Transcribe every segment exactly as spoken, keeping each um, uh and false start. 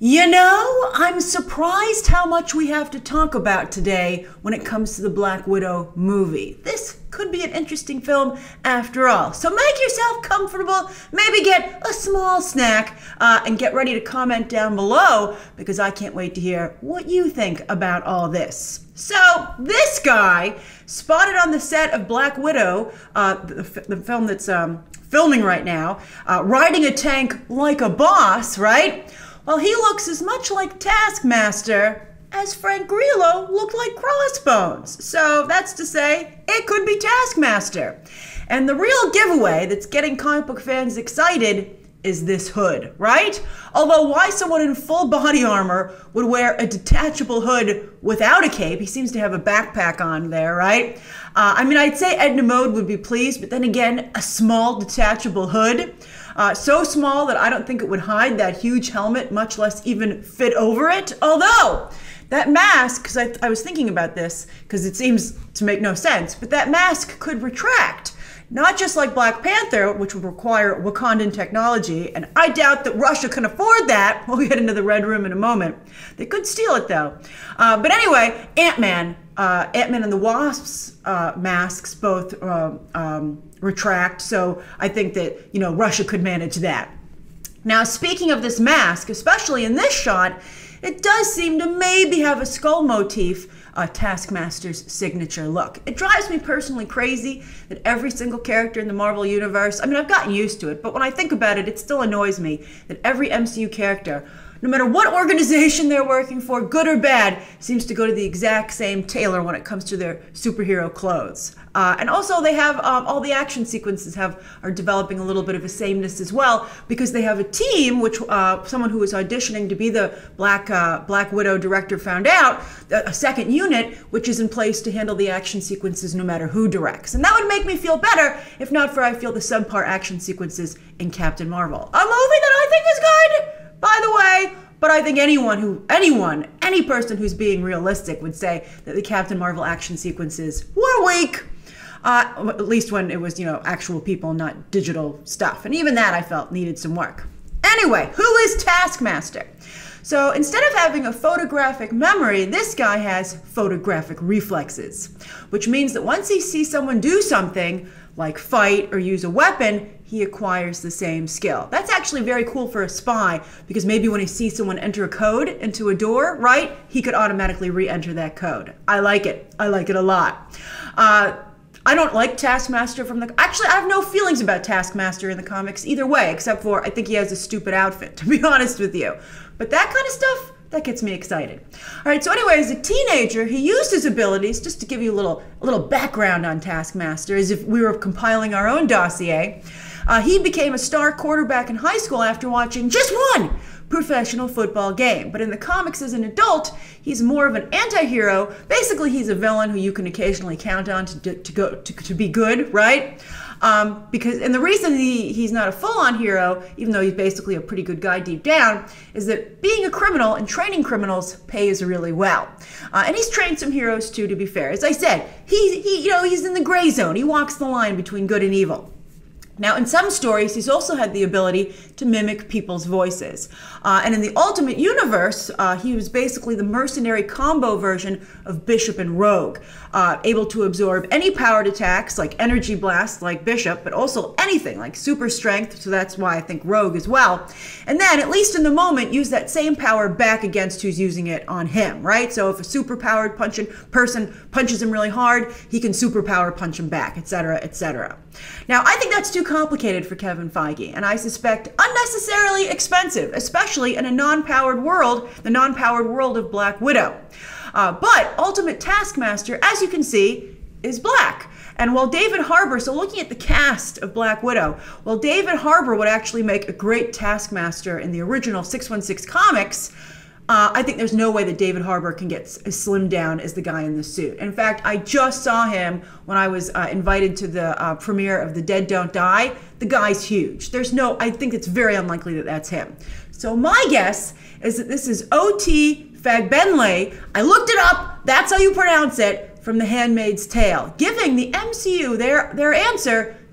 You know, I'm surprised how much we have to talk about today when it comes to the Black Widow movie. This could be an interesting film after all. So make yourself comfortable, maybe get a small snack, uh, and get ready to comment down below because I can't wait to hear what you think about all this. So this guy, spotted on the set of Black Widow, uh, the, the film that's um, filming right now, uh, riding a tank like a boss, right? Well, he looks as much like Taskmaster as Frank Grillo looked like Crossbones. So that's to say, it could be Taskmaster. And the real giveaway that's getting comic book fans excited is this hood, right? Although why someone in full body armor would wear a detachable hood without a cape, he seems to have a backpack on there, right? Uh, I mean, I'd say Edna Mode would be pleased, but then again, a small detachable hood. Uh, so small that I don't think it would hide that huge helmet, much less even fit over it. Although, that mask, because I, I was thinking about this, because it seems to make no sense, but that mask could retract. Not just like Black Panther, which would require Wakandan technology, and I doubt that Russia can afford that. We'll get into the Red Room in a moment. They could steal it though. Uh, but anyway, Ant-Man, uh, Ant-Man and the Wasp's uh, masks both uh, um, retract, so I think that, you know, Russia could manage that. Now, speaking of this mask, especially in this shot, it does seem to maybe have a skull motif, uh, Taskmaster's signature look. It drives me personally crazy that every single character in the Marvel Universe, I mean, I've gotten used to it, but when I think about it, it still annoys me that every M C U character, no matter what organization they're working for, good or bad, seems to go to the exact same tailor when it comes to their superhero clothes. Uh, and also they have, um, all the action sequences have are developing a little bit of a sameness as well, because they have a team, which uh, someone who was auditioning to be the Black, uh, Black Widow director found out, a second unit, which is in place to handle the action sequences no matter who directs. And that would make me feel better, if not for I feel the subpar action sequences in Captain Marvel. A movie that I think is good! By the way, but I think anyone who, anyone, any person who's being realistic would say that the Captain Marvel action sequences were weak. Uh, at least when it was, you know, actual people, not digital stuff. And even that I felt needed some work. Anyway, who is Taskmaster? So instead of having a photographic memory, this guy has photographic reflexes, which means that once he sees someone do something, like fight or use a weapon, he acquires the same skill. That's actually very cool for a spy, because maybe when he sees someone enter a code into a door, right, he could automatically re-enter that code. I like it. I like it a lot. Uh, I don't like Taskmaster from the... Actually, I have no feelings about Taskmaster in the comics either way, except for I think he has a stupid outfit, to be honest with you. But that kind of stuff, that gets me excited. All right, so anyway, as a teenager, he used his abilities, just to give you a little, a little background on Taskmaster, as if we were compiling our own dossier. Uh, he became a star quarterback in high school after watching just one professional football game. But in the comics as an adult, he's more of an anti-hero. Basically, he's a villain who you can occasionally count on to, to, go, to, to be good, right? Um, because, and the reason he, he's not a full-on hero, even though he's basically a pretty good guy deep down, is that being a criminal and training criminals pays really well. Uh, and he's trained some heroes too, to be fair. As I said, he, he, you know, he's in the gray zone. He walks the line between good and evil. Now, in some stories, he's also had the ability to mimic people's voices. Uh, and in the Ultimate Universe, uh, he was basically the mercenary combo version of Bishop and Rogue, uh, able to absorb any powered attacks like energy blasts like Bishop, but also anything like super strength, so that's why I think Rogue as well. And then, at least in the moment, use that same power back against who's using it on him, right? So if a super-powered punching person punches him really hard, he can superpower punch him back, et cetera, et cetera. Now, I think that's too complicated for Kevin Feige, and I suspect unnecessarily expensive, especially in a non-powered world, the non-powered world of Black Widow. Uh, but Ultimate Taskmaster, as you can see, is black. And while David Harbour, so looking at the cast of Black Widow, while David Harbour would actually make a great Taskmaster in the original six one six comics, Uh, I think there's no way that David Harbour can get as slimmed down as the guy in the suit. In fact, I just saw him when I was uh, invited to the uh, premiere of The Dead Don't Die. The guy's huge. There's no, I think it's very unlikely that that's him. So my guess is that this is O T Fagbenle. I looked it up. That's how you pronounce it, from The Handmaid's Tale, giving the M C U their, their answer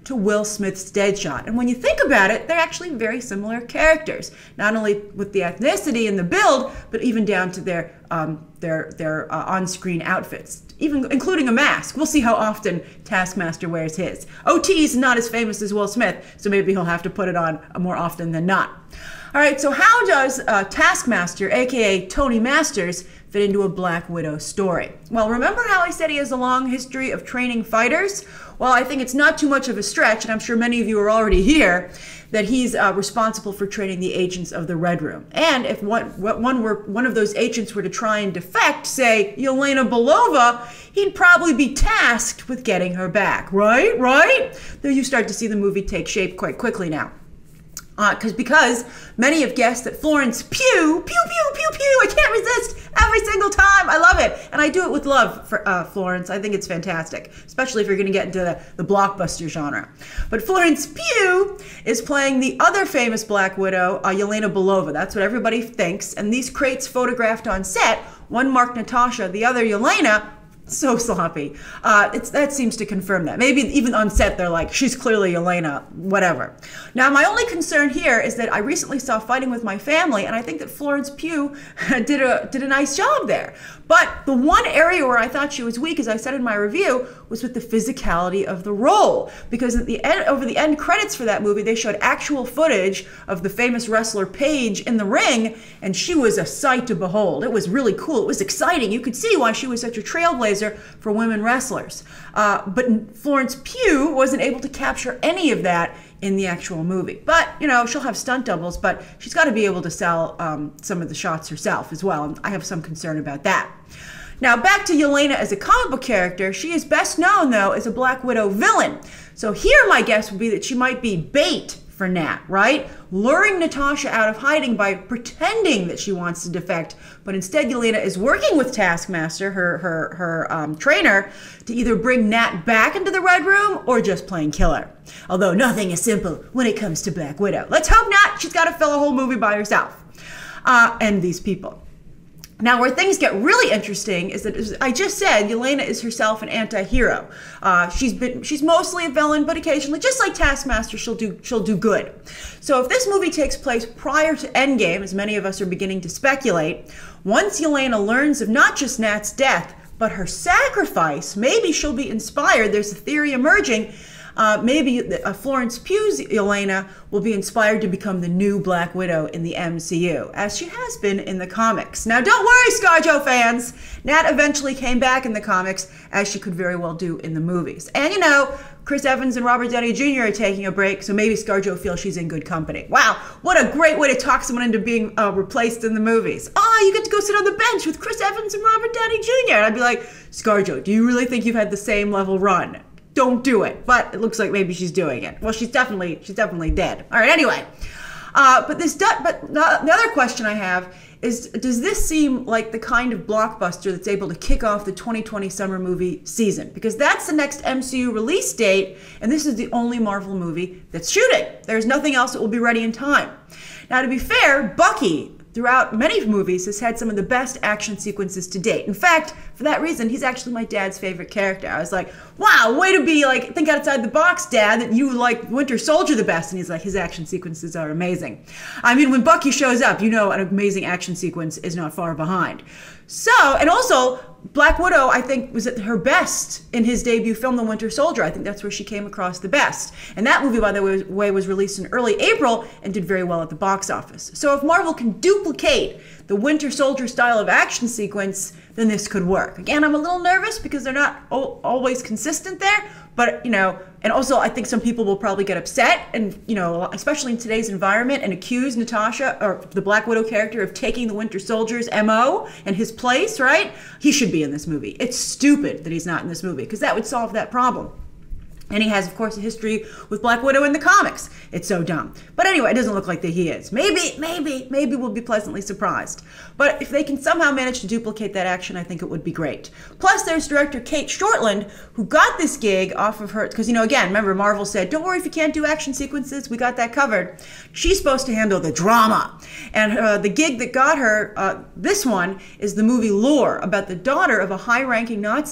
to Will Smith's Deadshot. And when you think about it, they're actually very similar characters, not only with the ethnicity and the build, but even down to their um, their their uh, on-screen outfits, even including a mask. We'll see how often Taskmaster wears his. O T is not as famous as Will Smith, so maybe he'll have to put it on more often than not. All right, so how does uh, Taskmaster, aka Tony Masters, fit into a Black Widow story? Well, remember how I said he has a long history of training fighters? Well, I think it's not too much of a stretch, and I'm sure many of you are already here, that he's uh, responsible for training the agents of the Red Room. And if one, one, were, one of those agents were to try and defect, say, Yelena Belova, he'd probably be tasked with getting her back, right? Right? There you start to see the movie take shape quite quickly now. Because uh, because many have guessed that Florence Pugh, pew, pew, pew, pew, I can't resist every single time. I love it. And I do it with love for uh, Florence. I think it's fantastic, especially if you're going to get into the, the blockbuster genre. But Florence Pugh is playing the other famous Black Widow, uh, Yelena Belova. That's what everybody thinks. And these crates photographed on set, one marked Natasha, the other Yelena. So sloppy. Uh, it's, that seems to confirm that. Maybe even on set, they're like, she's clearly Yelena, whatever. Now, my only concern here is that I recently saw Fighting with My Family, and I think that Florence Pugh did a, did a nice job there. But the one area where I thought she was weak, as I said in my review, was with the physicality of the role. Because at the end, over the end credits for that movie, they showed actual footage of the famous wrestler Paige in the ring, and she was a sight to behold. It was really cool. It was exciting. You could see why she was such a trailblazer for women wrestlers. Uh, but Florence Pugh wasn't able to capture any of that in the actual movie. But, you know, she'll have stunt doubles, but she's got to be able to sell um, some of the shots herself as well. And I have some concern about that. Now, back to Yelena as a comic book character. She is best known, though, as a Black Widow villain. So here my guess would be that she might be bait for Nat, right? Luring Natasha out of hiding by pretending that she wants to defect, but instead Yelena is working with Taskmaster, her her her um, trainer, to either bring Nat back into the Red Room or just plain kill her. Although nothing is simple when it comes to Black Widow. Let's hope not. She's got to fill a whole movie by herself. Uh, and these people. Now, where things get really interesting is that, as I just said, Yelena is herself an anti-hero. Uh, she's been, she's mostly a villain, but occasionally, just like Taskmaster, she'll do, she'll do good. So if this movie takes place prior to Endgame, as many of us are beginning to speculate, once Yelena learns of not just Nat's death, but her sacrifice, maybe she'll be inspired. There's a theory emerging. Uh, maybe uh, Florence Pugh's Yelena will be inspired to become the new Black Widow in the M C U, as she has been in the comics. Now, don't worry, ScarJo fans. Nat eventually came back in the comics, as she could very well do in the movies. And, you know, Chris Evans and Robert Downey Junior are taking a break, so maybe ScarJo feels she's in good company. Wow, what a great way to talk someone into being uh, replaced in the movies. Oh, you get to go sit on the bench with Chris Evans and Robert Downey Junior And I'd be like, ScarJo, do you really think you've had the same level run? Don't do it. But it looks like maybe she's doing it. Well, she's definitely she's definitely dead. All right. Anyway, uh, but this but the other question I have is: does this seem like the kind of blockbuster that's able to kick off the twenty twenty summer movie season? Because that's the next M C U release date, and this is the only Marvel movie that's shooting. There's nothing else that will be ready in time. Now, to be fair, Bucky, throughout many movies, has had some of the best action sequences to date. In fact, for that reason, he's actually my dad's favorite character. I was like, wow, way to be like, think outside the box, Dad, that you like Winter Soldier the best. And he's like, his action sequences are amazing. I mean, when Bucky shows up, you know an amazing action sequence is not far behind. So, and also, Black Widow, I think, was at her best in his debut film, The Winter Soldier. I think that's where she came across the best. And that movie, by the way, was released in early April and did very well at the box office. So if Marvel can duplicate the Winter Soldier style of action sequence, then this could work. Again, I'm a little nervous because they're not always consistent there, but, you know, and also I think some people will probably get upset and, you know, especially in today's environment, and accuse Natasha, or the Black Widow character, of taking the Winter Soldier's M O and his place, right? He should be in this movie. It's stupid that he's not in this movie, because that would solve that problem. And he has, of course, a history with Black Widow in the comics. It's so dumb. But anyway, it doesn't look like that he is. Maybe, maybe, maybe we'll be pleasantly surprised. But if they can somehow manage to duplicate that action, I think it would be great. Plus, there's director Kate Shortland, who got this gig off of her, because, you know, again, remember, Marvel said, don't worry if you can't do action sequences, we got that covered. She's supposed to handle the drama. And uh, the gig that got her uh, this one is the movie Lore, about the daughter of a high-ranking Nazi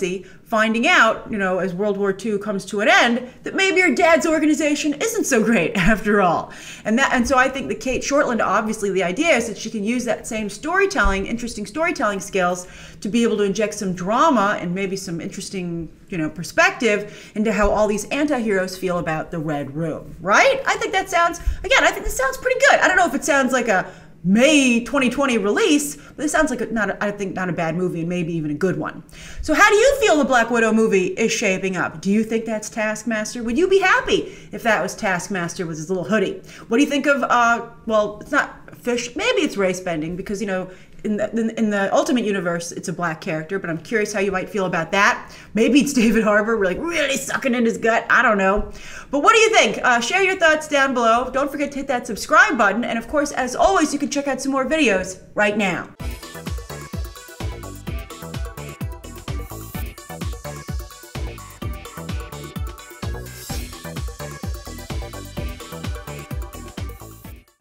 finding out, you know, as World War Two comes to an end, that maybe her dad's organization isn't so great after all. And that, and so I think that Kate Shortland, obviously the idea is that she can use that same storytelling, interesting storytelling skills to be able to inject some drama and maybe some interesting, you know, perspective into how all these anti-heroes feel about the Red Room, right? I think that sounds, again, I think this sounds pretty good. I don't know if it sounds like a May twenty twenty release, but it sounds like a, not a, I think not a bad movie and maybe even a good one. So how do you feel the Black Widow movie is shaping up? Do you think that's Taskmaster? Would you be happy if that was Taskmaster with his little hoodie? What do you think of, uh, well, it's not fish, maybe it's race bending because, you know, in the, in, in the Ultimate Universe, it's a black character, but I'm curious how you might feel about that. Maybe it's David Harbour, like really sucking in his gut. I don't know. But what do you think? Uh, share your thoughts down below. Don't forget to hit that subscribe button. And of course, as always, you can check out some more videos right now.